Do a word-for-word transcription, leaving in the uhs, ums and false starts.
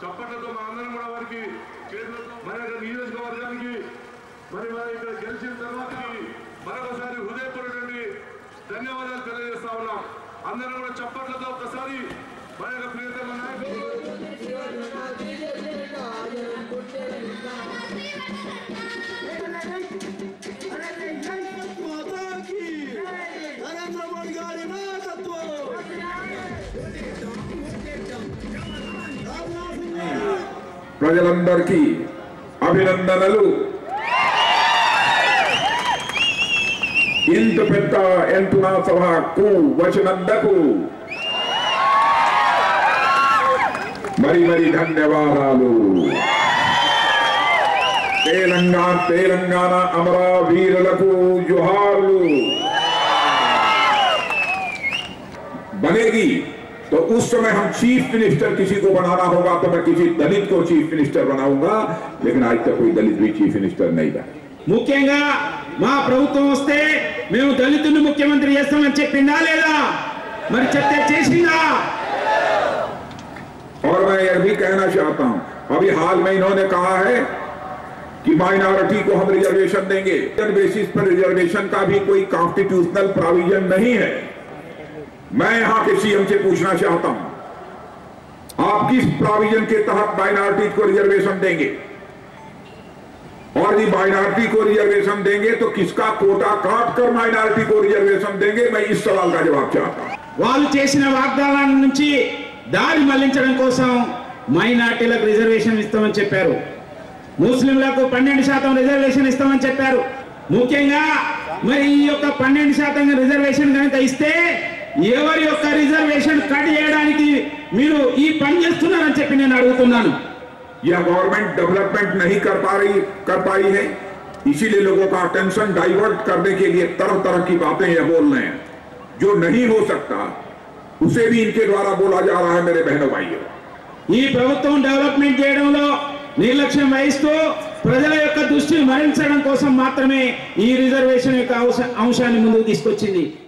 చప్పట్లతో మా అందరం కూడా వారికి మన యొక్క నియోజకవర్గానికి మరి వారి ఇక్కడ గెలిచిన తర్వాతకి మరొకసారి హృదయపూర్వకంగా ధన్యవాదాలు తెలియజేస్తా ఉన్నాం. అందరం కూడా చప్పట్లతో ఒక్కసారి మన యొక్క ప్రియతమ నాయకులు ప్రజలందరికీ అభినందనలు. ఇంత పెద్ద ఎంటునా సభకు వచ్చినందుకు మరి మరి ధన్యవాదాలు. తెలంగాణ తెలంగాణ అమరవీరులకు జోహార్లు. बनेगी तो उस समय हम चीफ मिनिस्टर किसी को बनाना होगा तो मैं किसी दलित को चीफ मिनिस्टर बनाऊंगा, लेकिन आज तक कोई दलित भी चीफ मिनिस्टर नहीं था. ముఖ్యంగా మా ప్రభుత్వం వస్తే మేము దళితుని ముఖ్యమంత్రి చేస్తామని చెప్పిందా లేదా? మరి చెప్తే చేసిందా? और मैं यह भी कहना चाहता हूं, अभी हाल में इन्होंने कहा है कि माइनॉरिटी को हम रिजर्वेशन देंगे. बेसिस पर रिजर्वेशन का भी कोई कॉन्स्टिट्यूशनल प्रोविजन नहीं है. मैं यहां के सीएम से पूछना चाहता हूं, आप किस प्रोविजन के तहत माइनॉरिटी को रिजर्वेशन देंगे? और यदि माइनॉरिटी को रिजर्वेशन देंगे तो किसका कोटा काट कर माइनॉरिटी को रिजर्वेशन देंगे? मैं इस सवाल का जवाब चाहता हूं. వాళ్ళు చేసిన వాగ్దానాల నుంచి దారి మళ్లించడం కోసం మైనార్టీలకు రిజర్వేషన్ ఇస్తామని చెప్పారు. ముస్లింలకు పన్నెండు శాతం రిజర్వేషన్ ఇస్తామని చెప్పారు. ముఖ్యంగా మరి ఈ యొక్క పన్నెండు శాతం రిజర్వేషన్ కనుక ఇస్తే ఎవరి యొక్క రిజర్వేషన్ కట్ చేయడానికి మీరు ఈ పని చేస్తున్నారని చెప్పి నేను అడుగుతున్నాను. यह गवर्नमेंट डेवलपमेंट नहीं कर पा रही कर पाई है, इसीलिए लोगों का अटेंशन डाइवर्ट करने के लिए तरह तरह की बातें ये बोल रहे हैं. जो नहीं हो सकता उसे भी इनके द्वारा बोला जा रहा है. मेरे बहनों भाइयों, ఈ ప్రభుత్వం డెవలప్మెంట్ చేయడంలో నిర్లక్ష్యం వహిస్తూ ప్రజల యొక్క దృష్టిని మరల్చడం కోసం మాత్రమే ఈ రిజర్వేషన్ యొక్క అంశాన్ని ముందుకు తీసుకొచ్చింది.